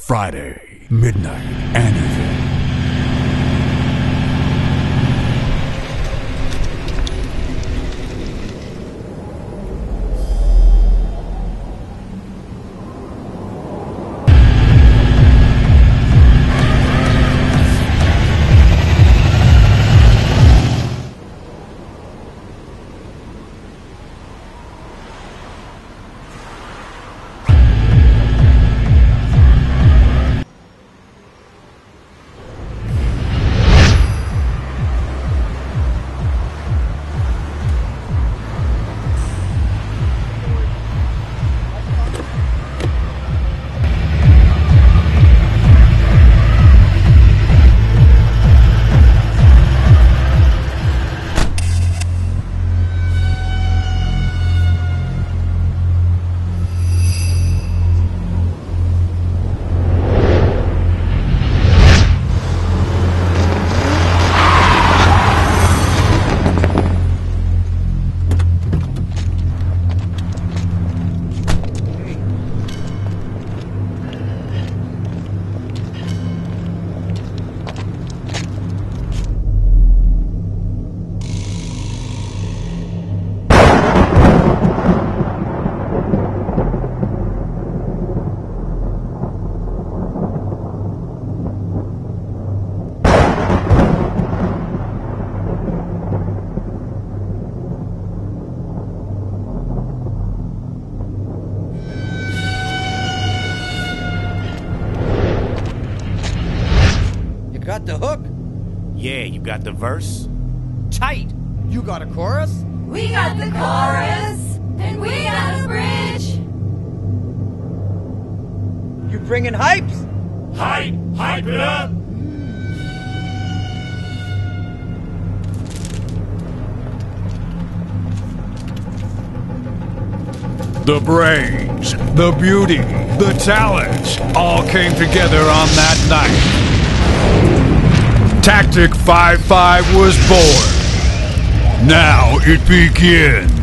Friday, midnight, anything. Got the hook? Yeah, you got the verse? Tight! You got a chorus? We got the chorus! And we got a bridge! You bringing hypes? Hype! Hype it up! The brains, the beauty, the talent all came together on that night. Tactic 5-5 was born. Now it begins.